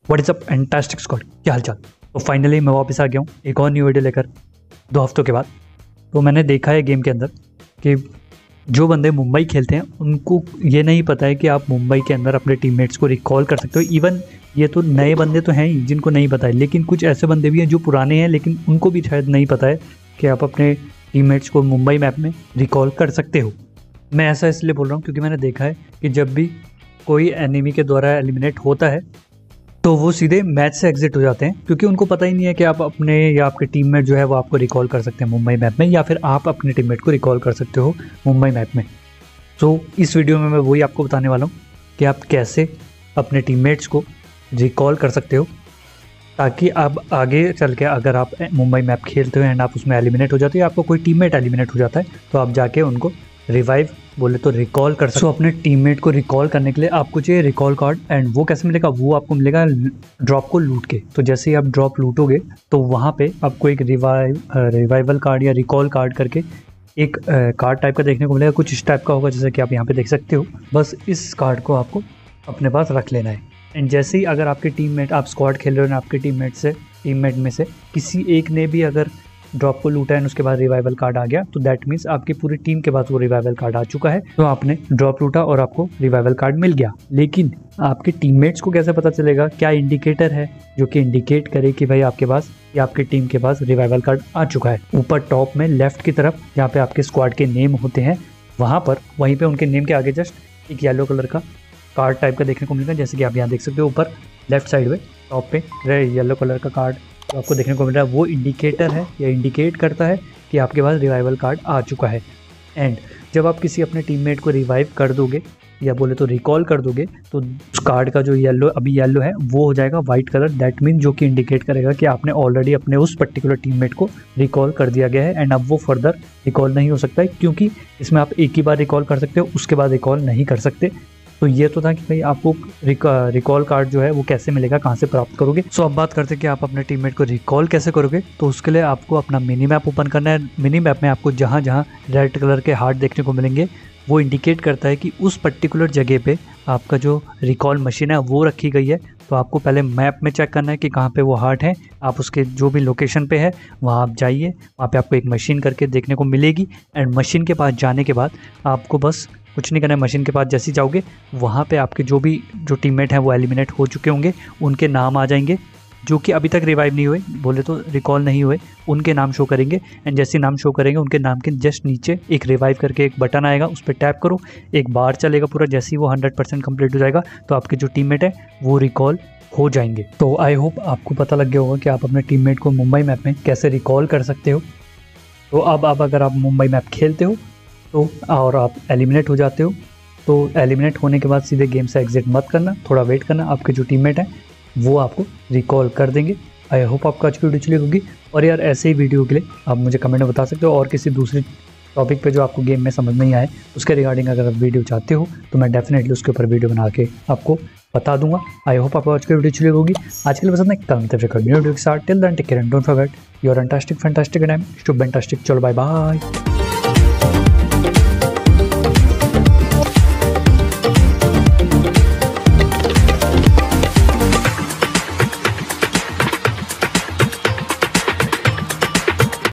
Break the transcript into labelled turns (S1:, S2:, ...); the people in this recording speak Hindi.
S1: What is up fantastic squad, क्या हालचाल। तो फाइनली मैं वापस आ गया हूँ एक और न्यू वीडियो लेकर 2 हफ्तों के बाद। तो मैंने देखा है गेम के अंदर कि जो बंदे मुंबई खेलते हैं उनको ये नहीं पता है कि आप मुंबई के अंदर अपने टीममेट्स को रिकॉल कर सकते हो। इवन ये तो नए बंदे तो हैं ही जिनको नहीं पता है, लेकिन कुछ ऐसे बंदे भी हैं जो पुराने हैं लेकिन उनको भी शायद नहीं पता है कि आप अपने टीममेट्स को मुंबई मैप में रिकॉल कर सकते हो। मैं ऐसा इसलिए बोल रहा हूँ क्योंकि मैंने देखा है कि जब भी कोई एनिमी के द्वारा एलिमिनेट होता है तो वो सीधे मैच से एग्जिट हो जाते हैं, क्योंकि उनको पता ही नहीं है कि आप अपने या आपके टीममेट जो है वो आपको रिकॉल कर सकते हैं मुंबई मैप में, या फिर आप अपने टीममेट को रिकॉल कर सकते हो मुंबई मैप में। तो इस वीडियो में मैं वही आपको बताने वाला हूँ कि आप कैसे अपने टीममेट्स को रिकॉल कर सकते हो, ताकि आप आगे चल के अगर आप मुंबई मैप खेलते हो एंड आप उसमें एलिमिनेट हो जाते हो या आपको कोई टीममेट एलिमिनेट हो जाता है तो आप जाके उनको रिवाइव बोले तो रिकॉल कर सकते हो। अपने टीममेट को रिकॉल करने के लिए आपको चाहिए रिकॉल कार्ड, एंड वो कैसे मिलेगा, वो आपको मिलेगा ड्रॉप को लूट के। तो जैसे ही आप ड्रॉप लूटोगे तो वहाँ पे आपको एक रिवाइवल कार्ड या रिकॉल कार्ड करके एक कार्ड टाइप का देखने को मिलेगा। कुछ इस टाइप का होगा जैसे कि आप यहाँ पे देख सकते हो। बस इस कार्ड को आपको अपने पास रख लेना है, एंड जैसे ही अगर आपके टीममेट, आप स्क्वाड खेल रहे हो ना, आपके टीममेट में से किसी एक ने भी अगर ड्रॉप को लूटा है उसके बाद रिवाइवल कार्ड आ गया तो दैट मीन्स आपकी पूरी टीम के पास वो रिवाइवल कार्ड आ चुका है। तो आपने ड्रॉप लूटा और आपको रिवाइवल कार्ड मिल गया। लेकिन आपके टीममेट्स को कैसे पता चलेगा, क्या इंडिकेटर है जो कि इंडिकेट करे कि भाई आपके पास या आपकी टीम के पास रिवाइवल कार्ड आ चुका है। ऊपर टॉप में लेफ्ट की तरफ जहाँ पे आपके स्क्वाड के नेम होते हैं वहीं पे उनके नेम के आगे जस्ट एक येलो कलर का कार्ड टाइप का देखने को मिलेगा, जैसे कि आप यहाँ देख सकते हो। ऊपर लेफ्ट साइड में टॉप पे येलो कलर का कार्ड तो आपको देखने को मिल रहा है, वो इंडिकेटर है या इंडिकेट करता है कि आपके पास रिवाइवल कार्ड आ चुका है। एंड जब आप किसी अपने टीममेट को रिवाइव कर दोगे या बोले तो रिकॉल कर दोगे तो उस कार्ड का जो अभी येलो है वो हो जाएगा वाइट कलर। दैट मीन जो कि इंडिकेट करेगा कि आपने ऑलरेडी अपने उस पर्टिकुलर टीममेट को रिकॉल कर दिया गया है, एंड अब वो फर्दर रिकॉल नहीं हो सकता है, क्योंकि इसमें आप एक ही बार रिकॉल कर सकते हो, उसके बाद रिकॉल नहीं कर सकते। तो ये तो था कि भाई आपको रिकॉल कार्ड जो है वो कैसे मिलेगा, कहाँ से प्राप्त करोगे। सो अब बात करते हैं कि आप अपने टीममेट को रिकॉल कैसे करोगे। तो उसके लिए आपको अपना मिनी मैप ओपन करना है। मिनी मैप में आपको जहाँ जहाँ रेड कलर के हार्ट देखने को मिलेंगे वो इंडिकेट करता है कि उस पर्टिकुलर जगह पे आपका जो रिकॉल मशीन है वो रखी गई है। तो आपको पहले मैप में चेक करना है कि कहाँ पे वो हार्ट है। आप उसके जो भी लोकेशन पे है वहाँ आप जाइए, वहाँ पे आपको एक मशीन करके देखने को मिलेगी, एंड मशीन के पास जाने के बाद आपको बस कुछ नहीं करना है। मशीन के पास जैसे ही जाओगे वहाँ पे आपके जो टीममेट हैं वो एलिमिनेट हो चुके होंगे, उनके नाम आ जाएंगे जो कि अभी तक रिवाइव नहीं हुए, बोले तो रिकॉल नहीं हुए, उनके नाम शो करेंगे। एंड जैसे नाम शो करेंगे उनके नाम के जस्ट नीचे एक रिवाइव करके एक बटन आएगा, उस पर टैप करो, एक बार चलेगा पूरा। जैसे ही वो 100% कंप्लीट हो जाएगा तो आपके जो टीममेट है वो रिकॉल हो जाएंगे। तो आई होप आपको पता लग गया होगा कि आप अपने टीममेट को मुंबई मैप में कैसे रिकॉल कर सकते हो। तो अब अगर आप मुंबई मैप खेलते हो तो और आप एलिमिनेट हो जाते हो तो एलिमिनेट होने के बाद सीधे गेम से एग्जिट मत करना, थोड़ा वेट करना, आपके जो टीममेट हैं वो आपको रिकॉल कर देंगे। आई होप आपको आज की वीडियो चली होगी, और यार ऐसे ही वीडियो के लिए आप मुझे कमेंट में बता सकते हो, और किसी दूसरी टॉपिक पे जो आपको गेम में समझ नहीं आए उसके रिगार्डिंग अगर आप वीडियो चाहते हो तो मैं डेफिनेटली उसके ऊपर वीडियो बना के आपको बता दूंगा। आई होप आपको आज की वीडियो चली होगी। आज के लिए बस कल न्यू वीडियो के साथ। Till then take care and don't forget your fantastic and I am stupentastic. चलो बाय बाय।